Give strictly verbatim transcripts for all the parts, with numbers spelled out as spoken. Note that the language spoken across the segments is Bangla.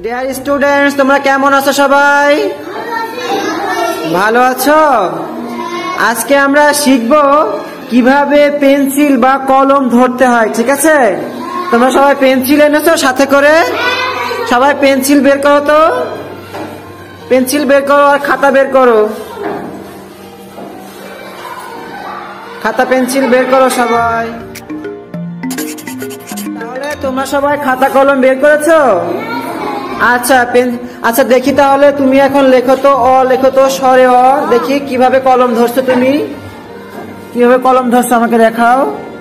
ডিয়ার স্টুডেন্টস, তোমরা কেমন আছো? সবাই ভালো আছো? আজকে আমরা শিখবো কিভাবে পেন্সিল বা কলম ধরতে হয়, ঠিক আছে? তোমরা সবাই পেন্সিল এনেছো সাথে করে? সবাই পেন্সিল বের করো তো, পেন্সিল বের করো আর খাতা বের করো। খাতা পেন্সিল বের করো সবাই। তাহলে তোমরা সবাই খাতা কলম বের করেছো? আচ্ছা পেন আচ্ছা দেখি তাহলে তুমি এখন লেখো তো, অ লেখো তো, সরে অ। দেখি কিভাবে কলম ধরছো, তুমি কিভাবে কলম ধরছো আমাকে দেখাও।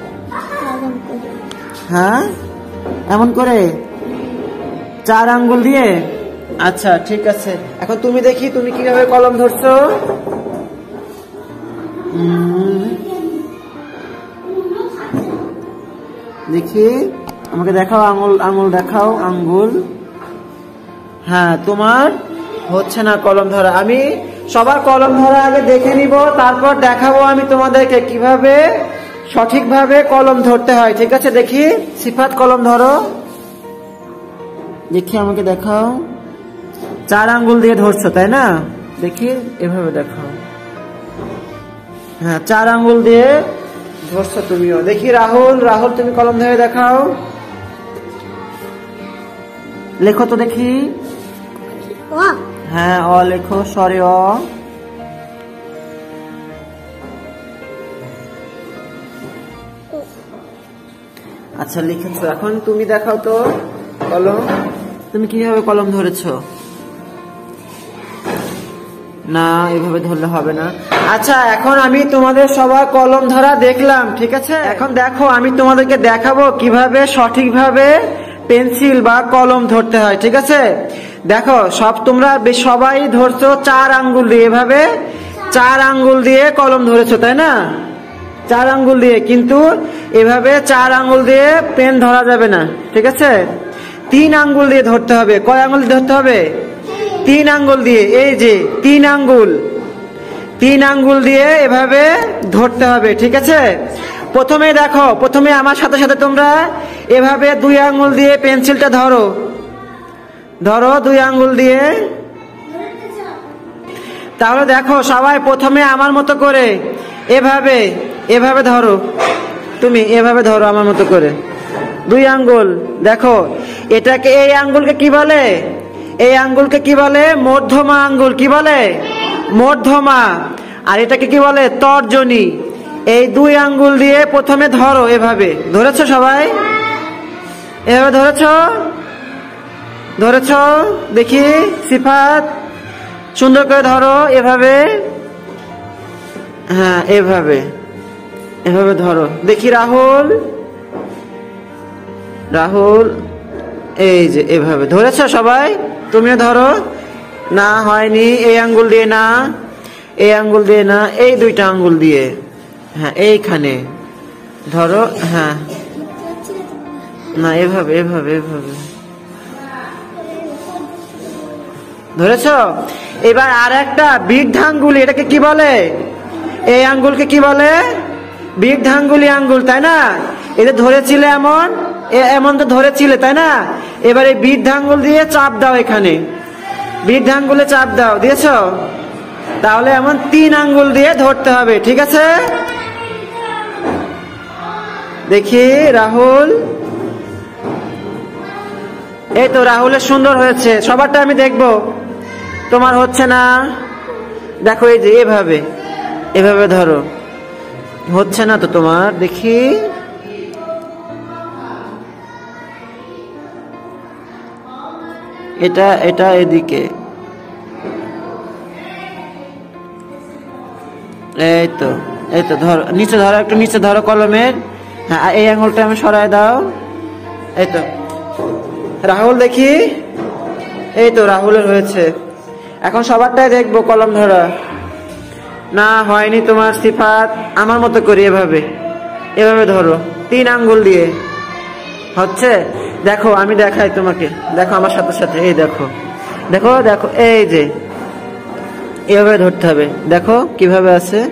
হ্যাঁ, এমন করে চার আঙ্গুল দিয়ে? আচ্ছা ঠিক আছে, এখন তুমি দেখি তুমি কিভাবে কলম ধরছো। দেখি আমাকে দেখাও, আঙ্গুল আঙ্গুল দেখাও, আঙ্গুল। হ্যাঁ, তোমার হচ্ছে না কলম ধরা। আমি সবার কলম ধরা আগে দেখে নিব, তারপর দেখাবো আমি তোমাদেরকে কিভাবে সঠিকভাবে কলম ধরতে হয়, ঠিক আছে? দেখি সিফাত কলম ধরো, দেখি আমাকে দেখাও। চার আঙ্গুল দিয়ে ধরছো তাই না? দেখি এভাবে দেখাও। হ্যাঁ, চার আঙ্গুল দিয়ে ধরছো তুমিও। দেখি রাহুল, রাহুল তুমি কলম ধরে দেখাও। লেখো তো দেখি। হ্যাঁ, অ লেখো, সরে অ। আচ্ছা লিখেছো, এখন তুমি দেখাও তো কলম, তুমি কিভাবে কলম ধরেছো। না, এভাবে ধরলে হবে না। আচ্ছা, এখন আমি তোমাদের সবার কলম ধরা দেখলাম, ঠিক আছে? এখন দেখো আমি তোমাদেরকে দেখাবো কিভাবে সঠিকভাবে পেন্সিল বা কলম ধরতে হয়, ঠিক আছে? দেখো সব তোমরা সবাই ধরছো চার আঙ্গুল দিয়ে, এভাবে চার আঙ্গুল দিয়ে কলম ধরেছো তাই না? চার আঙ্গুল দিয়ে, কিন্তু এভাবে চার আঙ্গুল দিয়ে পেন ধরা যাবে না, ঠিক আছে? তিন আঙ্গুল দিয়ে ধরতে হবে। কয় আঙ্গুল দিয়ে ধরতে হবে? তিন আঙ্গুল দিয়ে। এই যে তিন আঙ্গুল, তিন আঙ্গুল দিয়ে এভাবে ধরতে হবে, ঠিক আছে? প্রথমে দেখো, প্রথমে আমার সাথে সাথে তোমরা এভাবে দুই আঙ্গুল দিয়ে পেন্সিলটা ধরো, ধরো দুই আঙ্গুল দিয়ে। তাহলে দেখো সবাই প্রথমে আমার মতো করে এভাবে এভাবে ধরো, তুমি এভাবে ধরো আমার মতো করে দুই আঙ্গুল। দেখো এটাকে, এই আঙ্গুলকে কি বলে? এই আঙ্গুলকে কি বলে? মধ্যমা আঙ্গুল। কি বলে? মধ্যমা। আর এটাকে কি বলে? তর্জনী। এই দুই আঙ্গুল দিয়ে প্রথমে ধরো, এভাবে ধরেছো সবাই? এভাবে ধরেছো? ধরেছো? দেখি সিফাত সুন্দর করে ধরো, এভাবে। হ্যাঁ, এভাবে এভাবে ধরো। দেখি রাহুল, রাহুল এই যে এভাবে ধরেছো সবাই? তুমিও ধরো। না, হয়নি। এই আঙ্গুল দিয়ে না, এই আঙ্গুল দিয়ে না, এই দুইটা আঙ্গুল দিয়ে। হ্যাঁ, এইখানে ধরো। হ্যাঁ, না, এভাবে এভাবে এভাবে ধরেছো? এবার আর একটা বৃদ্ধাঙ্গুলি, এটাকে কি বলে? এই আঙ্গুলকে কি বলে? বৃদ্ধাঙ্গুলি আঙ্গুল, তাই না? এটা ধরেছিলে এমন, এমন তো ধরেছিলে তাই না? এবার এই বৃদ্ধাঙ্গুল দিয়ে চাপ দাও, এখানে বৃদ্ধাঙ্গুলে চাপ দাও, দিয়েছো? তাহলে এমন তিন আঙ্গুল দিয়ে ধরতে হবে, ঠিক আছে? দেখি রাহুল, এই তো রাহুলের সুন্দর হয়েছে। সবারটা আমি দেখবো, তোমার হচ্ছে না। দেখো এই যে এভাবে এভাবে ধরো, হচ্ছে না তো তোমার। দেখি এটা এটা এদিকে, এই তো এই তো ধরো, নিচে ধরো, একটু নিচে ধরো কলমের। হ্যাঁ, এই আঙুলটা আমি সরাই দাও। এই তো রাহুল, দেখি এই তো রাহুলের হয়েছে। এখন সবারটাই দেখবো কলম ধরা। না, হয়নি তোমার সিফাত। আমার মতো করি, এভাবে এভাবে ধরো তিন আঙ্গুল দিয়ে। হচ্ছে? দেখো আমি দেখাই তোমাকে, দেখো আমার সাথে সাথে। এই দেখো দেখো দেখো, এই যে এভাবে ধরতে হবে। দেখো কিভাবে আছে।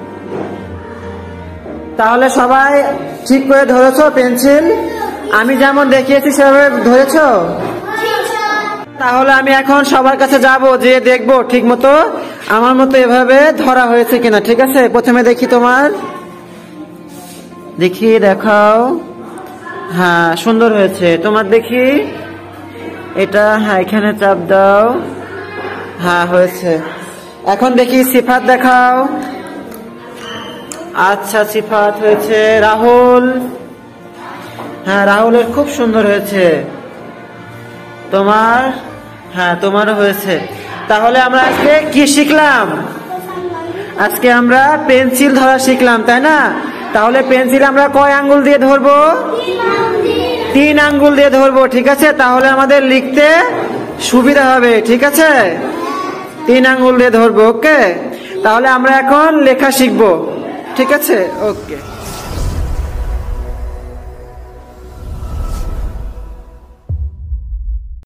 তাহলে সবাই ঠিক করে ধরেছো পেন্সিল? আমি যেমন দেখিয়েছি সেভাবে ধরেছো? তাহলে আমি এখন সবার কাছে যাব, যে দেখবো ঠিক মতো আমার মতো এভাবে ধরা হয়েছে কিনা। ঠিক আছে, প্রথমে দেখি তোমার, দেখি দেখাও। হ্যাঁ সুন্দর হয়েছে তোমার, দেখি এটা। হ্যাঁ এখানে চাপ দাও। হ্যাঁ হয়েছে। এখন দেখি সিফাত দেখাও। আচ্ছা সিফাত হয়েছে। রাহুল, হ্যাঁ রাহুলের খুব সুন্দর হয়েছে। তোমার, হ্যাঁ তোমারও হয়েছে। তাহলে আমরা আজকে কি শিখলাম? আজকে আমরা পেন্সিল ধরা শিখলাম, তাই না? তাহলে পেন্সিল আমরা কয় আঙ্গুল দিয়ে ধরবো? তিন আঙ্গুল দিয়ে ধরবো। ঠিক আছে, তাহলে আমাদের লিখতে সুবিধা হবে। ঠিক আছে, তিন আঙ্গুল দিয়ে ধরবো। ওকে, তাহলে আমরা এখন লেখা শিখবো। ঠিক আছে, ওকে।